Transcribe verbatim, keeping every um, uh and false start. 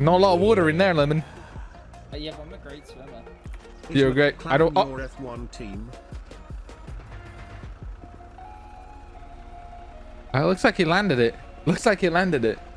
Not a lot of water in there, Lemon. Uh, yeah, but I'm a great swimmer. You're great. I don't. Oh. F one team. Uh, it looks like he landed it. Looks like he landed it.